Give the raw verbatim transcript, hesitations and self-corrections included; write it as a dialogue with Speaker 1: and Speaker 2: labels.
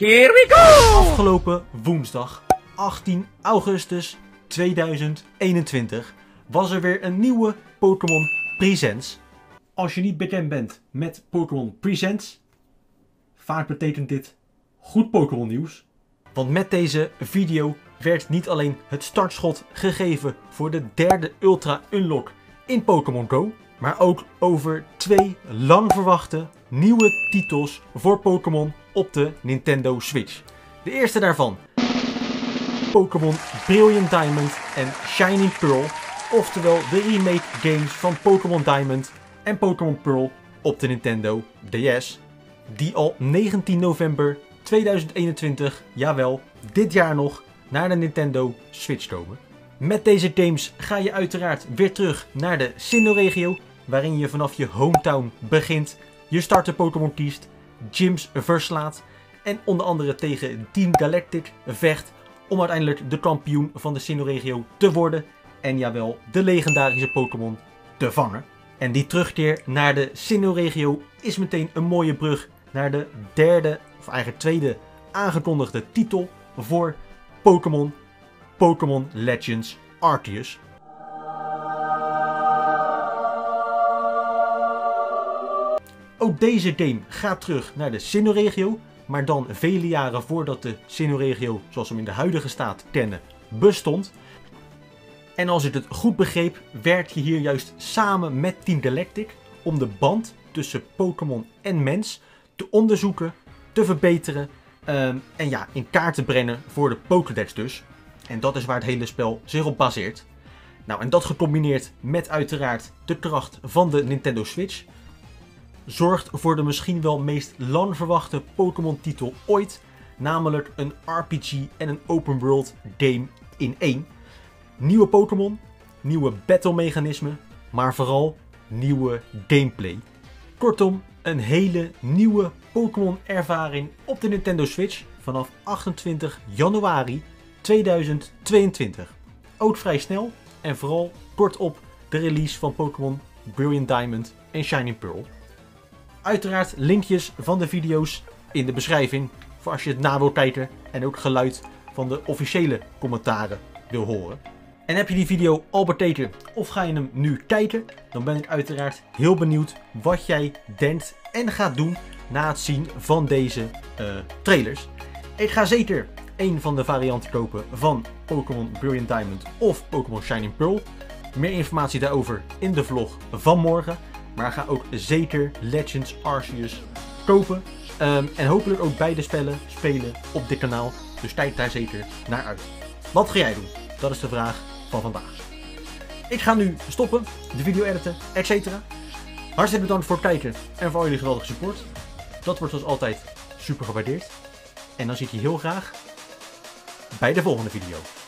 Speaker 1: Here we go!
Speaker 2: Afgelopen woensdag, achttien augustus tweeduizend eenentwintig, was er weer een nieuwe Pokémon Presents. Als je niet bekend bent met Pokémon Presents, vaak betekent dit goed Pokémon nieuws. Want met deze video werd niet alleen het startschot gegeven voor de derde Ultra Unlock in Pokémon Go, maar ook over twee lang verwachte nieuwe titels voor Pokémon op de Nintendo Switch. De eerste daarvan, Pokémon Brilliant Diamond en Shining Pearl, oftewel de remake games van Pokémon Diamond en Pokémon Pearl op de Nintendo D S, die al negentien november tweeduizend eenentwintig, jawel, dit jaar nog, naar de Nintendo Switch komen. Met deze games ga je uiteraard weer terug naar de Sinnoh-regio, waarin je vanaf je hometown begint, je starter Pokémon kiest, gyms verslaat en onder andere tegen Team Galactic vecht om uiteindelijk de kampioen van de Sinnoh-regio te worden en jawel, de legendarische Pokémon te vangen. En die terugkeer naar de Sinnoh-regio is meteen een mooie brug naar de derde, of eigenlijk tweede, aangekondigde titel voor Pokémon, Pokémon Legends Arceus. Ook deze game gaat terug naar de Sinnoh-regio, maar dan vele jaren voordat de Sinnoh-regio, zoals we hem in de huidige staat kennen, bestond. En als ik het goed begreep, werk je hier juist samen met Team Galactic om de band tussen Pokémon en mens te onderzoeken, te verbeteren um, en ja, in kaart te brengen voor de Pokédex dus. En dat is waar het hele spel zich op baseert. Nou, en dat gecombineerd met uiteraard de kracht van de Nintendo Switch, zorgt voor de misschien wel meest lang verwachte Pokémon titel ooit, namelijk een R P G en een open world game in één. Nieuwe Pokémon, nieuwe battle mechanismen, maar vooral nieuwe gameplay. Kortom, een hele nieuwe Pokémon ervaring op de Nintendo Switch vanaf achtentwintig januari tweeduizend tweeëntwintig. Ook vrij snel en vooral kort op de release van Pokémon Brilliant Diamond en Shining Pearl. Uiteraard linkjes van de video's in de beschrijving voor als je het na wil kijken en ook geluid van de officiële commentaren wil horen. En heb je die video al bekeken of ga je hem nu kijken, dan ben ik uiteraard heel benieuwd wat jij denkt en gaat doen na het zien van deze uh, trailers. Ik ga zeker een van de varianten kopen van Pokémon Brilliant Diamond of Pokémon Shining Pearl. Meer informatie daarover in de vlog van morgen. Maar ga ook zeker Legends Arceus kopen. Um, en hopelijk ook beide spellen spelen op dit kanaal. Dus kijk daar zeker naar uit. Wat ga jij doen? Dat is de vraag van vandaag. Ik ga nu stoppen, de video editen, et cetera. Hartstikke bedankt voor het kijken en voor al jullie geweldige support. Dat wordt zoals altijd super gewaardeerd. En dan zie ik je heel graag bij de volgende video.